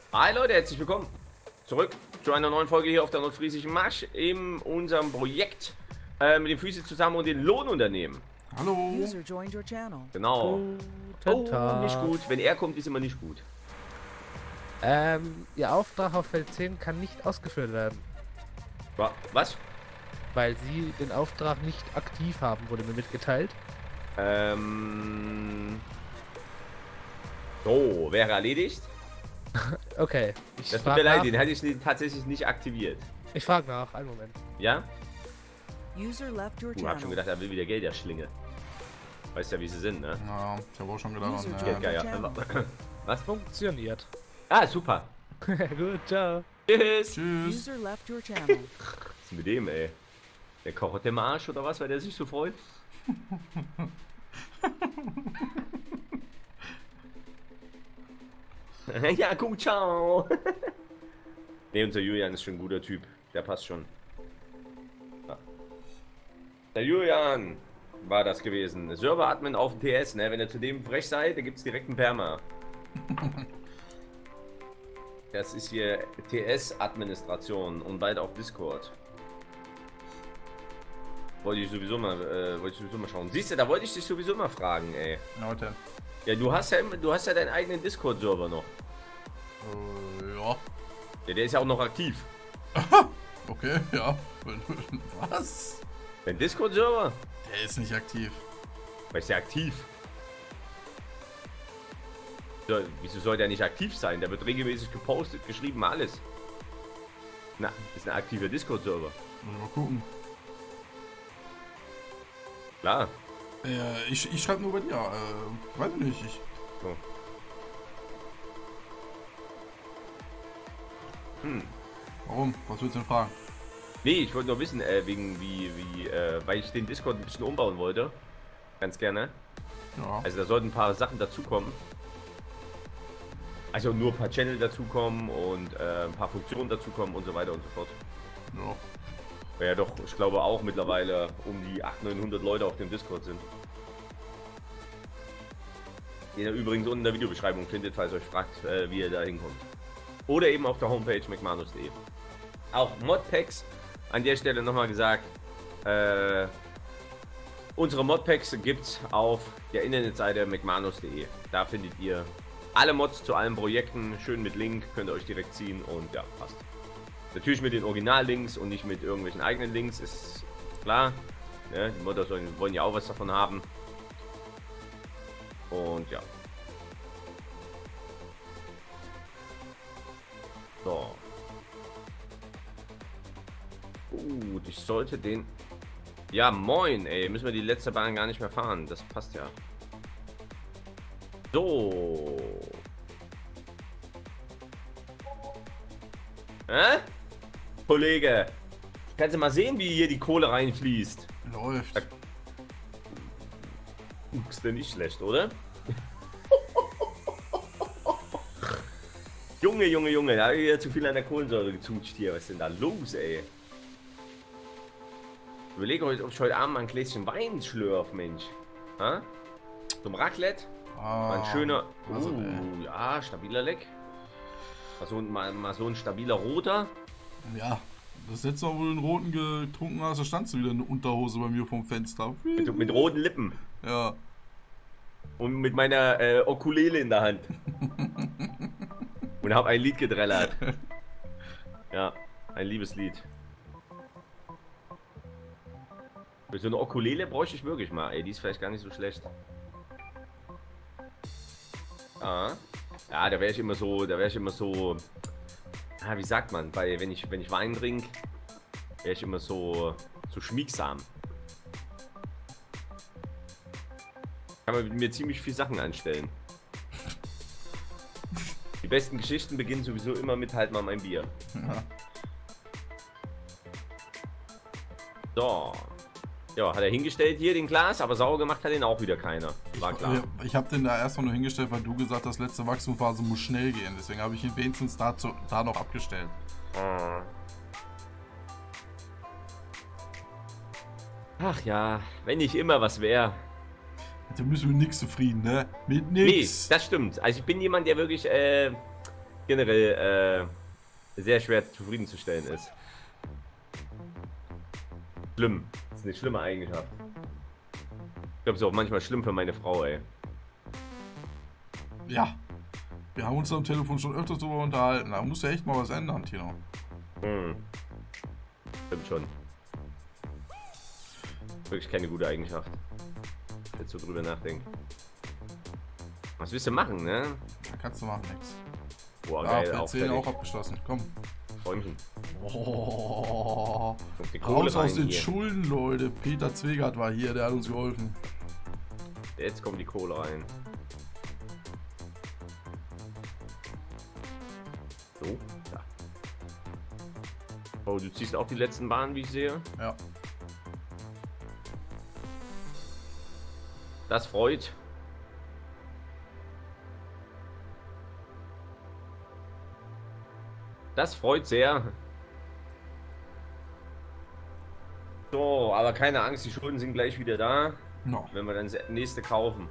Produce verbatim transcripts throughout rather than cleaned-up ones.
Hi Leute, herzlich willkommen zurück zu einer neuen Folge hier auf der Nordfriesischen Marsch in unserem Projekt äh, mit den Füßen zusammen und den Lohnunternehmen. Hallo. User joined your channel. Genau. Guten Oh, Tag. nicht gut. Wenn er kommt, ist immer nicht gut. Ähm, Ihr Auftrag auf Feld zehn kann nicht ausgeführt werden, Wa- Was? weil Sie den Auftrag nicht aktiv haben, wurde mir mitgeteilt. Ähm. So, wäre erledigt. Okay, ich Das tut frag mir leid, nach. den hätte ich nie- tatsächlich nicht aktiviert. Ich frage nach, einen Moment. Ja? User left your Du hast schon channel. gedacht, er will wieder Geld erschlingen. Weißt ja, wie sie sind, ne? Ja, ich habe auch schon gedacht, User an, joined äh, Ja, your ja. channel. Was? Funktioniert. Ah, super. Gut, ciao. Tschüss. tschüss. User left your channel. Was ist mit dem, ey? Der kocht im Arsch oder was, weil der sich so freut? Ja, gut, ciao. Ne, unser Julian ist schon ein guter Typ. Der passt schon. Ja. Der Julian war das gewesen. Server-Admin auf dem T S, ne? Wenn ihr zu dem frech seid, da gibt es direkt einen Perma. Das ist hier T S-Administration und bald auf Discord. Wollte ich sowieso mal, äh, wollte ich sowieso mal schauen. Siehst du, da wollte ich dich sowieso mal fragen, ey. Leute. Ja, du hast ja, immer- du hast ja deinen eigenen Discord-Server noch. Äh, ja. Ja, der ist ja auch noch aktiv. Okay, ja. Was? Dein Discord-Server? Der ist nicht aktiv. Weil ist ja aktiv. So, wieso soll der nicht aktiv sein? Der wird regelmäßig gepostet, geschrieben, alles. Na, ist ein aktiver Discord-Server. Muss ich mal gucken. Klar. Äh, ich ich schreibe nur bei dir. Äh, weiß ich nicht. Ich, So. Hm. warum? Was willst du denn fragen? Nee, ich wollte nur wissen, äh, wegen wie, wie, äh, weil ich den Discord ein bisschen umbauen wollte. Ganz gerne. Ja. Also da sollten ein paar Sachen dazukommen. Also nur ein paar Channel dazukommen und äh, ein paar Funktionen dazukommen und so weiter und so fort. Ja. Weil ja doch, ich glaube auch mittlerweile um die achthundert, neunhundert Leute auf dem Discord sind. Den ihr übrigens unten in der Videobeschreibung findet, falls ihr euch fragt, äh, wie ihr da hinkommt. Oder eben auf der Homepage mcmanus punkt de. Auch Modpacks, an der Stelle nochmal gesagt, äh, unsere Modpacks gibt es auf der Internetseite mcmanus punkt de. Da findet ihr alle Mods zu allen Projekten, schön mit Link, könnt ihr euch direkt ziehen und ja, passt. Natürlich mit den Originallinks und nicht mit irgendwelchen eigenen Links, ist klar. Ja, die Modder sollen, wollen ja auch was davon haben. Und ja. So. Gut, ich sollte den... Ja, moin, ey. Müssen wir die letzte Bahn gar nicht mehr fahren. Das passt ja. So. Hä? Kollege. Kannst du mal sehen, wie hier die Kohle reinfließt? Läuft. Da- Ist denn nicht schlecht, oder? Junge, Junge, Junge, da habe ich ja zu viel an der Kohlensäure gezutscht hier. Was ist denn da los, ey? Ich überlege heute, ob ich heute Abend mal ein Gläschen Wein schlürf, Mensch. Ha? Zum Raclette? Ah, Mal ein schöner. also, Uh, ey. ja, stabiler Leck. Mal so, ein- mal, mal so ein stabiler roter. Ja. Das letzte Mal, wo du den roten getrunken hast, da standst du wieder in der Unterhose bei mir vom Fenster. Mit, mit roten Lippen. Ja. Und mit meiner äh, Ukulele in der Hand. Und habe ein Lied gedrellert. Ja, ein Liebeslied. Für so eine Ukulele bräuchte ich wirklich mal. Ey, die ist vielleicht gar nicht so schlecht. Ah. Ja, da wäre ich immer so, da wäre ich immer so. Ah, wie sagt man, bei wenn ich wenn ich Wein trinke, wäre ich immer so so schmiegsam. Kann man mit mir ziemlich viel Sachen anstellen. Die besten Geschichten beginnen sowieso immer mit halt mal mein Bier. Ja. So. Ja, hat er hingestellt hier den Glas, aber sauer gemacht hat ihn auch wieder keiner. War klar. Ich, ich habe den da erstmal nur hingestellt, weil du gesagt hast, letzte Wachstumsphase muss schnell gehen. Deswegen habe ich ihn wenigstens dazu, da noch abgestellt. Ah. Ach ja, wenn nicht immer was wäre. Da müssen wir mit nichts zufrieden, ne? Mit Nee, nix. das stimmt. Also ich bin jemand, der wirklich, äh, generell äh, sehr schwer zufriedenzustellen ist. Schlimm. Das ist eine schlimme Eigenschaft. Ich glaube, es ist auch manchmal schlimm für meine Frau, ey. Ja. Wir haben uns am Telefon schon öfters darüber unterhalten. Da muss ja echt mal was ändern, Tino. Hm. Stimmt schon. Wirklich keine gute Eigenschaft. Jetzt so drüber nachdenken. Was willst du machen, ne? Da kannst du machen, nix. Boah, Ah, geil, auch F zehn auch fertig. abgeschlossen. Komm. Freundchen. Oh. Kommt die Raus Kohle aus rein den hier. Schulden, Leute. Peter Zwegert war hier, der hat uns geholfen. Jetzt kommt die Kohle rein. So, da. Oh, du ziehst auch die letzten Bahnen, wie ich sehe. Ja. Das freut. Das freut sehr. So, aber keine Angst, die Schulden sind gleich wieder da, No. wenn wir dann das nächste kaufen.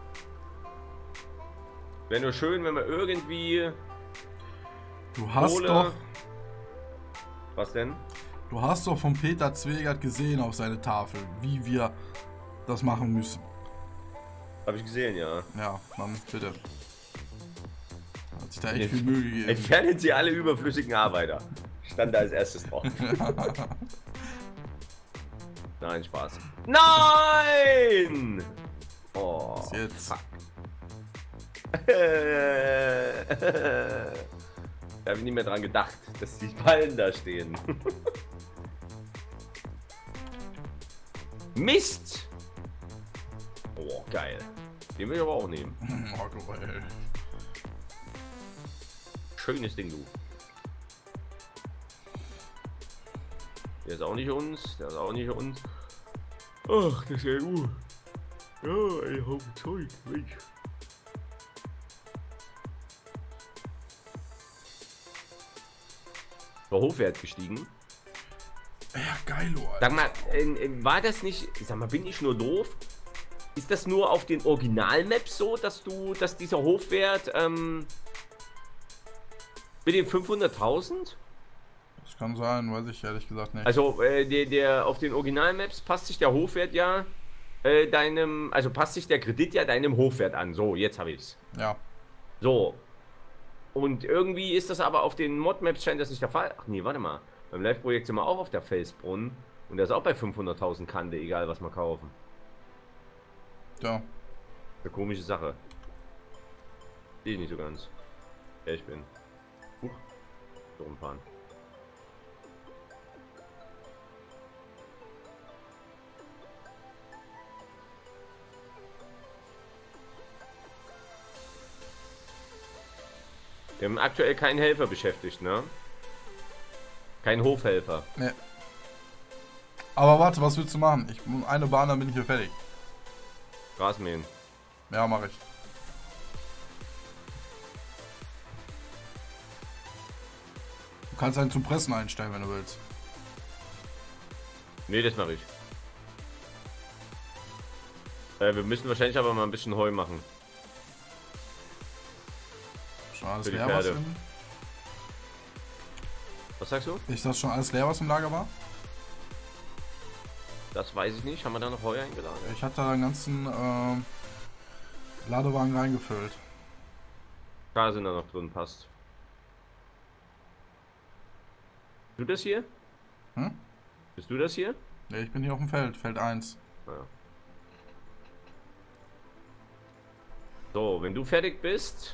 Wäre nur schön, wenn wir irgendwie Du hast Kohle... doch, Was denn? du hast doch von Peter Zwegert gesehen auf seine Tafel, wie wir das machen müssen. Habe ich gesehen, ja. Ja, dann bitte. Hat sich da echt viel Mühe gegeben. Entfernen Sie alle überflüssigen Arbeiter. Stand da als erstes drauf. Nein, Spaß. Nein! Oh, Was jetzt? fuck. Da habe ich nicht mehr dran gedacht, dass die Ballen da stehen. Mist! Oh, geil. Den will ich aber auch nehmen. Oh, Gott, ey. Schönes Ding, du. Der ist auch nicht uns, der ist auch nicht uns. Ach, das ist ja gut. Ja, ein Haufen Zeug, Mensch. War Hochwert gestiegen. Ja, geil, Alter. Sag mal, äh, war das nicht, sag mal, bin ich nur doof? Ist das nur auf den Original-Maps so, dass du, dass dieser Hochwert ähm, mit den fünfhunderttausend? Das kann sein, weiß ich ehrlich gesagt nicht. Also äh, der, der auf den Original-Maps passt sich der Hochwert ja äh, deinem, also passt sich der Kredit ja deinem Hochwert an. So, jetzt habe ich's. Ja. So. Und irgendwie ist das aber auf den Mod-Maps scheint das nicht der Fall. Ach nee, warte mal. Beim Live-Projekt sind wir auch auf der Felsbrunn und der ist auch bei fünfhunderttausend Kante, egal was wir kaufen. Ja. Eine komische Sache. Sehe ich nicht so ganz. Ja, ich bin. Huch. So rumfahren. Wir haben aktuell keinen Helfer beschäftigt, ne? Kein Hofhelfer. Ne. Aber warte, was willst du machen? Ich eine Bahn, dann bin ich hier fertig. Rasenmähen. Ja, mache ich. Du kannst einen zum Pressen einstellen, wenn du willst. Nee, das mache ich. Äh, wir müssen wahrscheinlich aber mal ein bisschen Heu machen. Schon alles Für die leer, was Pferde. im... Was sagst du? Ist das schon alles leer, was im Lager war? Das weiß ich nicht. Haben wir da noch Heu eingeladen? Ich hatte da einen ganzen ähm, Ladewagen reingefüllt. Da sind da noch drin, passt. Bist du das hier? Hm? Bist du das hier? Ja, ich bin hier auf dem Feld, Feld eins. Ja. So, wenn du fertig bist.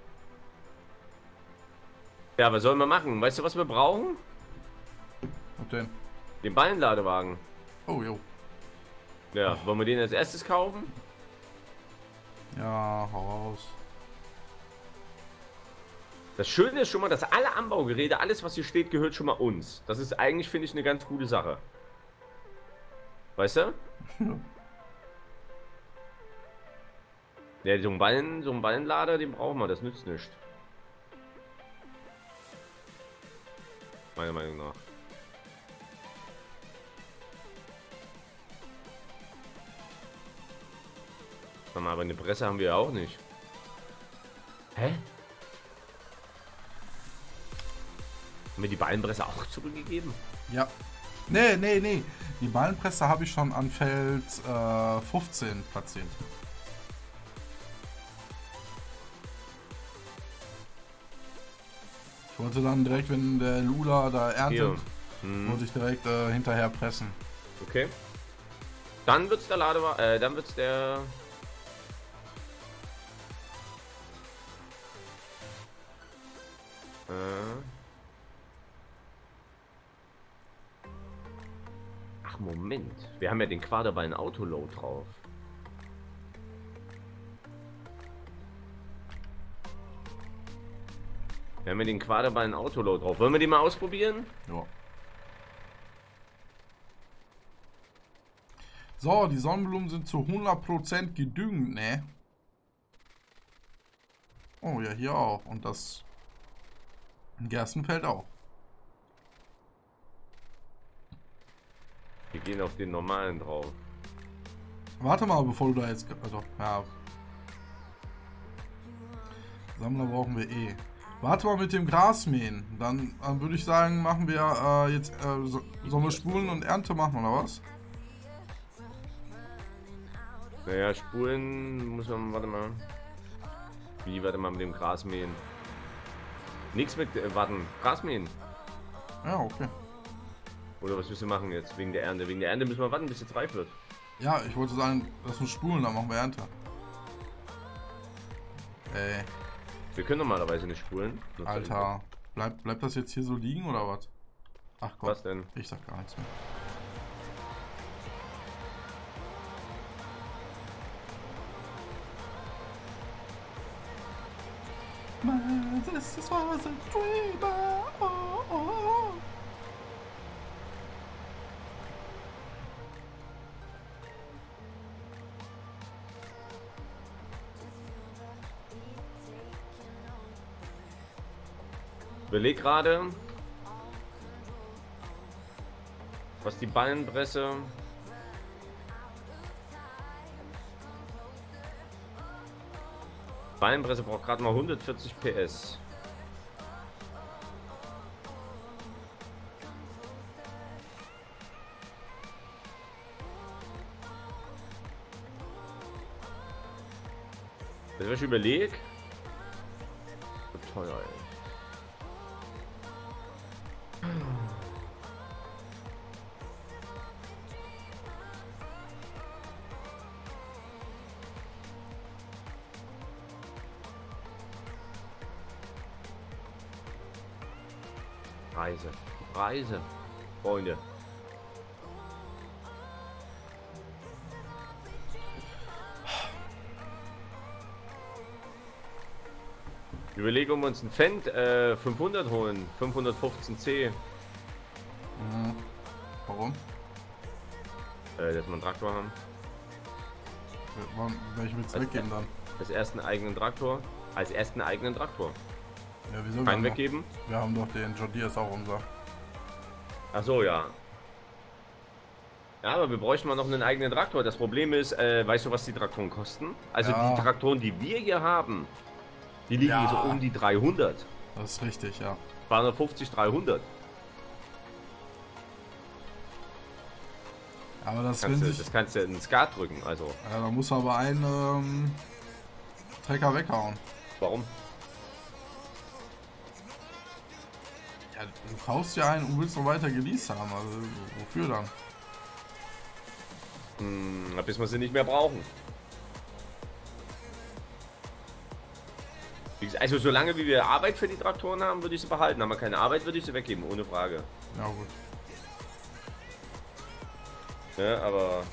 Ja, was sollen wir machen? Weißt du, was wir brauchen? Und den. Den Ballenladewagen. Oh, jo. Ja, wollen wir den als erstes kaufen? Ja, hau raus. Das Schöne ist schon mal, dass alle Anbaugeräte, alles was hier steht, gehört schon mal uns. Das ist eigentlich, finde ich, eine ganz gute Sache. Weißt du? Ja, so ein Ballen, so ein Ballenlader, den brauchen wir, das nützt nichts. Meiner Meinung nach. Sag mal, aber eine Presse haben wir ja auch nicht. Hä? Haben wir die Ballenpresse auch zurückgegeben? Ja. Nee, nee, nee. Die Ballenpresse habe ich schon an Feld äh, fünfzehn platziert. Ich wollte dann direkt, wenn der Lula da erntet, Hier. Hm. wollte ich direkt äh, hinterher pressen. Okay. Dann wird's der Ladewagen, äh, dann wird's der... Äh. Ach, Moment. Wir haben ja den Quaderballen Autoload drauf. Wir haben ja den Quaderballen Autoload drauf. Wollen wir den mal ausprobieren? Ja. So, die Sonnenblumen sind zu hundert Prozent gedüngt, ne? Oh ja, hier auch. Und das Gerstenfeld auch. Wir gehen auf den normalen drauf. Warte mal, bevor du da jetzt... Also, ja. Sammler brauchen wir eh. Warte mal mit dem Grasmähen. Dann, dann würde ich sagen, machen wir äh, jetzt... Äh, so, sollen wir Spulen und Ernte machen, oder was? Naja, Spulen muss man... Warte mal. Wie, warte mal mit dem Grasmähen. Nichts mit... Äh, warten. Grasmähen. Ja, okay. Oder was müssen wir machen jetzt? Wegen der Ernte. Wegen der Ernte müssen wir warten, bis jetzt reif wird. Ja, ich wollte sagen, lass uns spulen, dann machen wir Ernte. Ey, Wir können normalerweise nicht spulen. Alter. Bleib, bleibt das jetzt hier so liegen, oder was? Ach Gott. Was denn? Ich sag gar nichts mehr. This is was a dreamer. Oh, oh. Überleg gerade, was die Ballenpresse Ballenpresse braucht gerade mal hundertvierzig P S. Das was ich überleg, so teuer, ey. Preise, Preise, Freunde. Ich überlege, ob wir uns ein Fendt äh, fünfhundert holen, fünfhundertfünfzehn C. Mhm. Warum? Äh, dass wir einen Traktor haben. Warum, welchen willst du Also, weggeben dann? Als ersten eigenen Traktor. Als ersten eigenen Traktor. Ja, wieso? Wir Keinen haben, noch, weggeben? wir haben doch den John Deere, ist auch unser. Ach so, ja. Ja, aber wir bräuchten mal noch einen eigenen Traktor. Das Problem ist, äh, weißt du, was die Traktoren kosten? Also Ja. die Traktoren, die wir hier haben, die liegen Ja. so um die dreihundert. Das ist richtig, ja. zweihundertfünfzig, dreihundert. Aber das, Kannst wenn du, sich, das kannst du in Skat drücken, also. ja, da muss aber ein ähm, Trecker weghauen. Warum? Ja, du kaufst ja einen und willst noch weiter geleast haben. Also wofür dann? Hm, bis wir sie nicht mehr brauchen. Wie gesagt, also solange wie wir Arbeit für die Traktoren haben, würde ich sie behalten. Haben wir keine Arbeit, würde ich sie weggeben, ohne Frage. Ja gut. Ja, aber...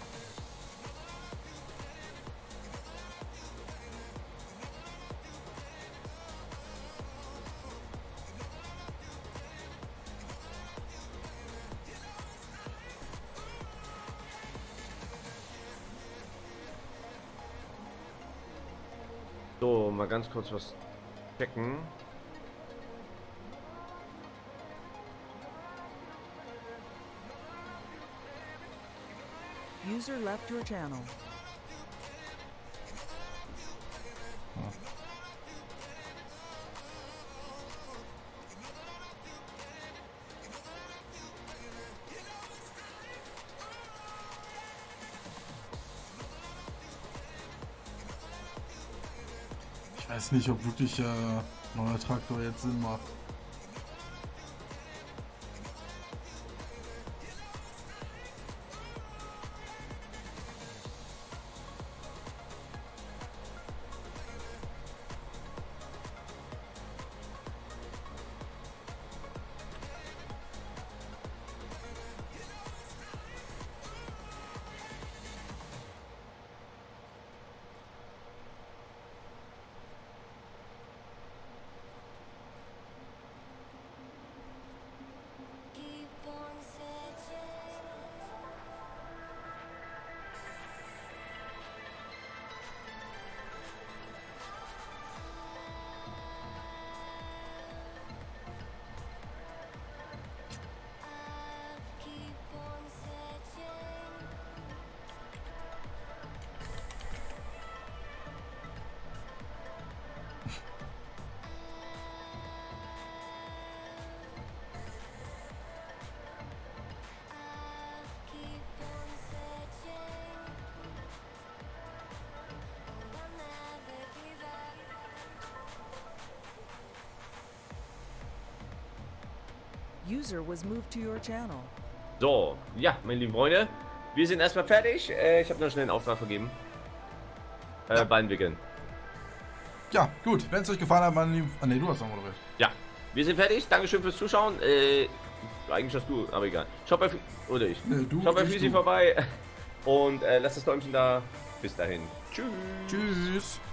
So, mal ganz kurz was checken. User left your channel. weiß nicht, ob wirklich äh, neuer Traktor jetzt Sinn macht. User was moved to your channel. So, ja, meine lieben Freunde, wir sind erstmal fertig. Äh, ich habe noch schnell einen Auftrag vergeben. Äh, Ja. Beim Wickeln. Ja, gut. Wenn es euch gefallen hat, meine lieben... Ah, ne, du hast noch moderiert. Ja, wir sind fertig. Dankeschön fürs Zuschauen. Äh, eigentlich hast du, aber egal. Schaut bei, Fü- oder ich. Nee, du, Schaut bei ich, Füsi du. vorbei und äh, lasst das Däumchen da. Bis dahin. Tschüss. Tschüss.